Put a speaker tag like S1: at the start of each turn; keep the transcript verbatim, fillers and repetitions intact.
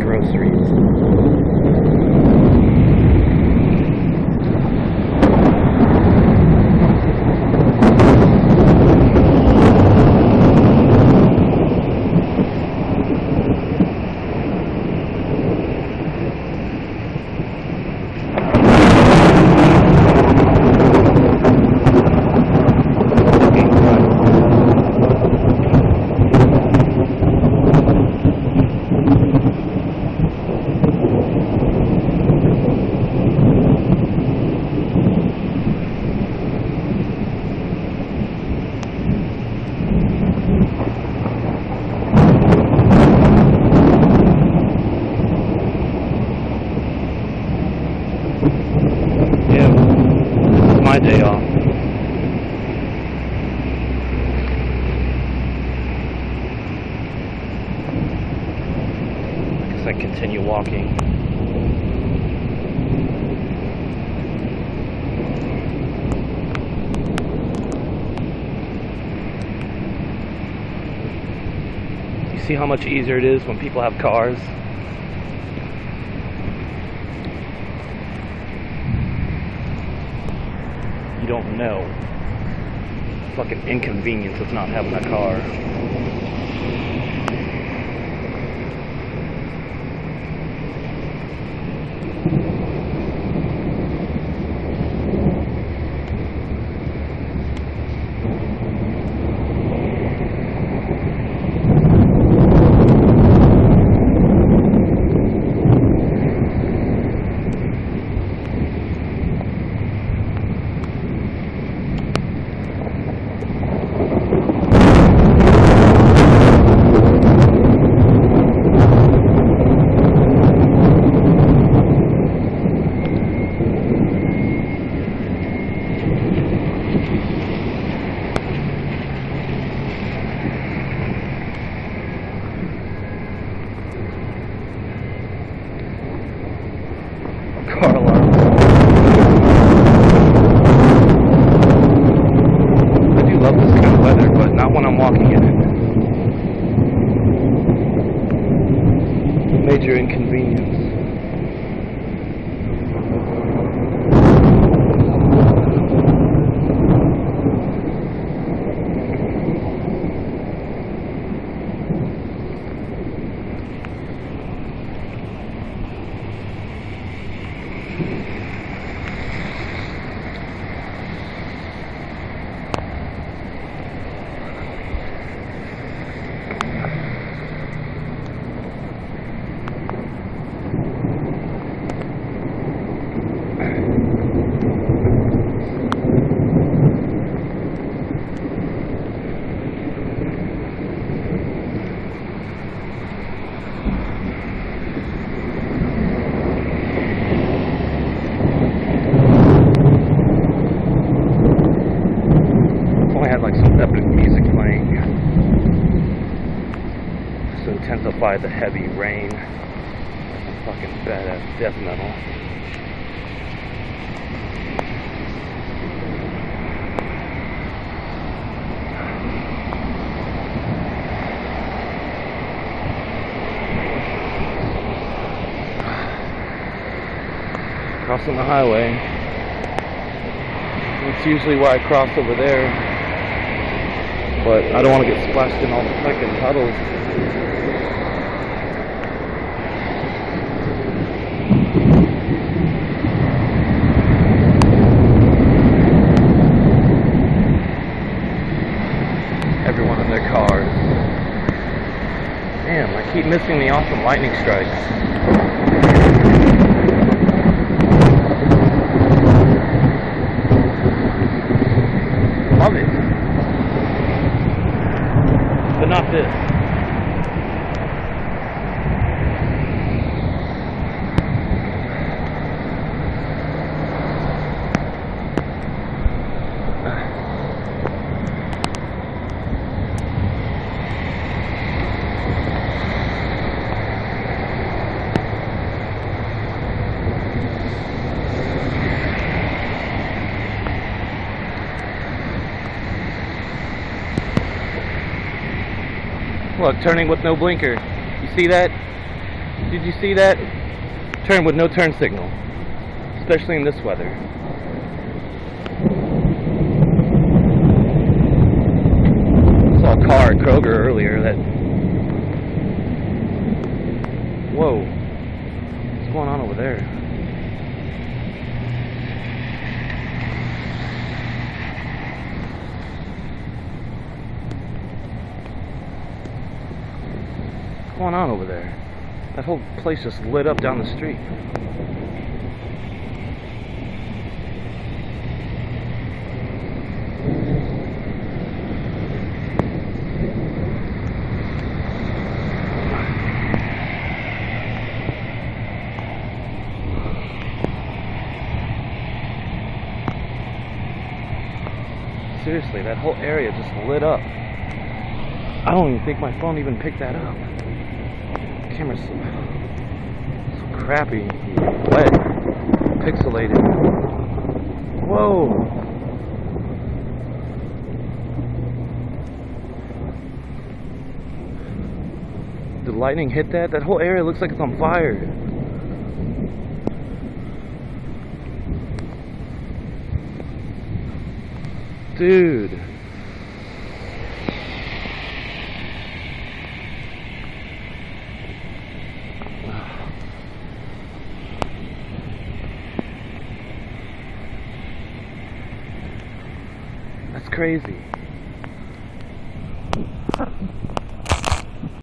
S1: groceries. My day off. I guess I continue walking. You see how much easier it is when people have cars? You don't know fucking inconvenience of not having a car. Car alarm. I do love this kind of weather, but not when I'm walking in it. Major inconvenience. Like some epic music playing to intensify the heavy rain. Some fucking badass death metal. Crossing the highway. That's usually why I cross over there. But I don't want to get splashed in all the fucking puddles. Everyone in their cars. Damn, I keep missing the awesome lightning strikes. Love it. But not this. Look, turning with no blinker. You see that? Did you see that? Turn with no turn signal, especially in this weather. I saw a car at Kroger earlier that... Whoa. What's going on over there? What's going on over there? That whole place just lit up down the street. Seriously, that whole area just lit up. I don't even think my phone even picked that up. The camera's so, so crappy, wet, pixelated. Whoa! Did lightning hit that? That whole area looks like it's on fire. Dude. That's crazy.